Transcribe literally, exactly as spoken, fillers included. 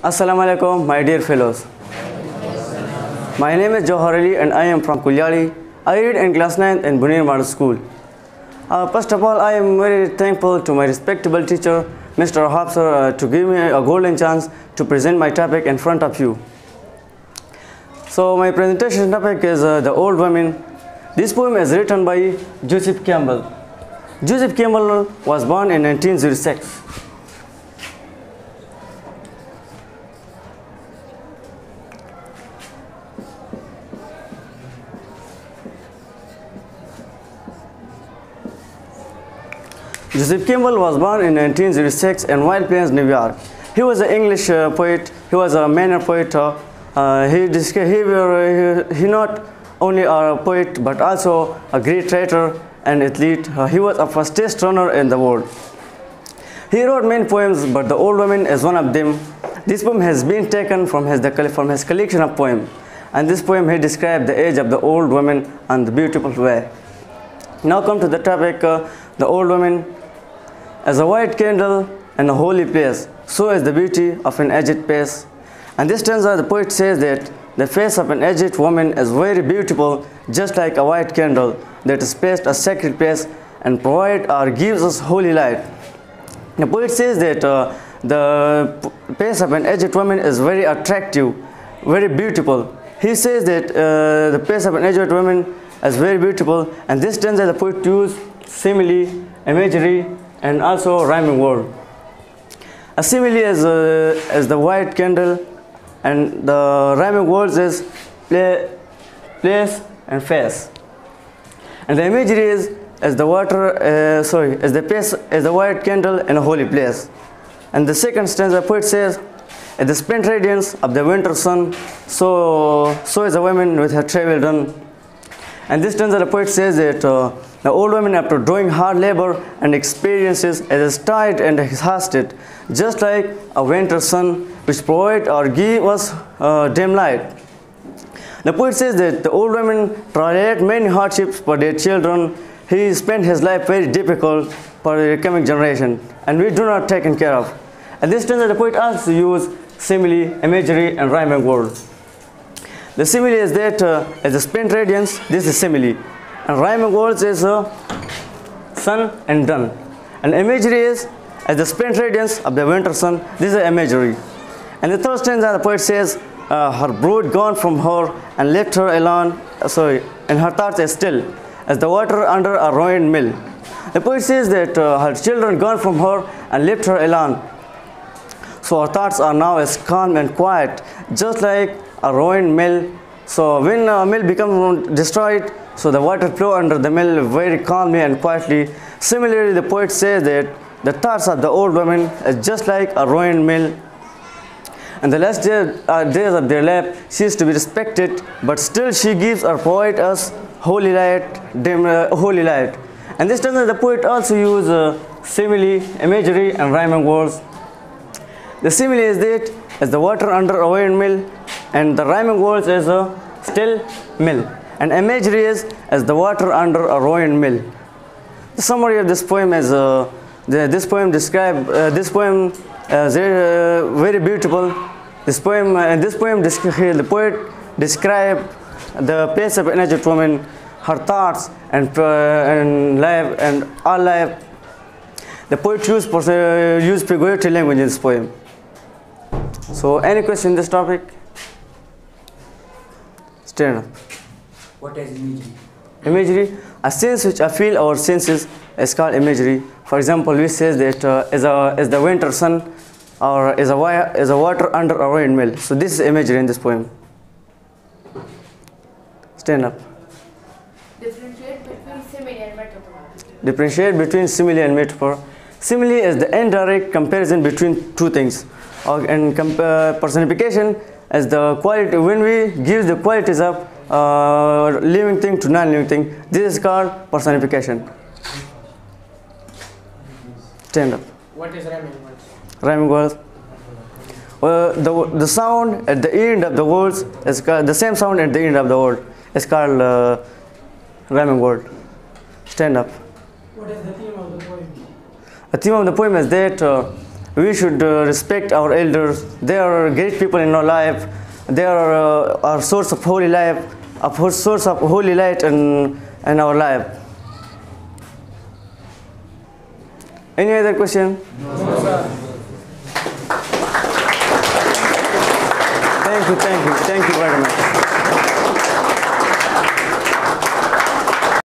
Assalamu alaikum, my dear fellows. My name is Jawhar and I am from Kulyali. I read in class ninth in Buner Model school. Uh, first of all, I am very thankful to my respectable teacher, Mister Hafsar, uh, to give me a golden chance to present my topic in front of you. So my presentation topic is uh, The Old Women. This poem is written by Joseph Campbell. Joseph Campbell was born in nineteen oh six. Joseph Campbell was born in nineteen oh six in White Plains, New York. He was an English uh, poet. He was a manner poet. Uh, uh, he, he, he not only a poet but also a great writer and athlete. Uh, he was a fastest runner in the world. He wrote many poems, but The Old Woman is one of them. This poem has been taken from his, the, from his collection of poems. And this poem he described the age of the old woman in the beautiful way. Now come to the topic, uh, The Old Woman. As a white candle in a holy place, so is the beauty of an aged face. And this stanza, the poet says that the face of an aged woman is very beautiful, just like a white candle that is placed a sacred place and provides or gives us holy light. The poet says that uh, the face of an aged woman is very attractive, very beautiful. He says that uh, the face of an aged woman is very beautiful, and this stanza the poet used simile, imagery, and also rhyming word. A simile is, uh, is the white candle, and the rhyming words is play, place and face. And the imagery is as the water, uh, sorry, as the place, as the white candle in a holy place. And the second stanza, the poet says, "At the spent radiance of the winter sun, so so is a woman with her travel done." And this stanza, the poet says that uh, the old woman, after doing hard labor and experiences, is tired and exhausted, just like a winter sun, which provides or gives us uh, dim light. The poet says that the old woman tolerate many hardships for their children. He spent his life very difficult for the coming generation, and we do not take care of. And this stanza, the poet also use simile, imagery, and rhyming words. The simile is that uh, as a spent radiance, this is simile. And rhyming words is uh, sun and done. And imagery is as the spent radiance of the winter sun, this is imagery. And the third stanza, the poet says, uh, her brood gone from her and left her alone, uh, sorry, and her thoughts are still, as the water under a ruined mill. The poet says that uh, her children gone from her and left her alone. So her thoughts are now as calm and quiet, just like a ruined mill. So when a mill becomes destroyed, so the water flow under the mill very calmly and quietly. Similarly, the poet says that the thoughts of the old woman is just like a ruined mill. And the last day, uh, days of their life, she is to be respected, but still she gives or provides us holy light, dim, uh, holy light. And this time the poet also uses uh, simile, imagery, and rhyming words. The simile is that as the water under a ruined mill, and the rhyming words is a still mill. And imagery is as the water under a ruined mill. The summary of this poem is uh, the, this poem describe uh, this poem is uh, very beautiful. This poem uh, in this poem the poet describe the place of an aged woman, her thoughts and uh, and life and all life. The poet used uh, used figurative language in this poem. So, any question in this topic? Stand up. What is imagery? Imagery, a sense which I feel our senses is called imagery. For example, we say that uh, is a is the winter sun, or is a wire is a water under a ruined mill. So this is imagery in this poem. Stand up. Differentiate between simile and metaphor. Differentiate between simile and metaphor. Simile is the indirect comparison between two things, or and uh, personification is the quality when we give the qualities of uh, living thing to non-living thing. This is called personification. Stand up. What is rhyming words? Rhyming words. Uh, the the sound at the end of the words is called the same sound at the end of the word is called uh, rhyming word. Stand up. What is the theme of the poem? The theme of the poem is that uh, we should uh, respect our elders. They are great people in our life. They are uh, our source of holy life, a source of holy light in, in our life. Any other question? No, sir. Thank you, thank you, thank you very much.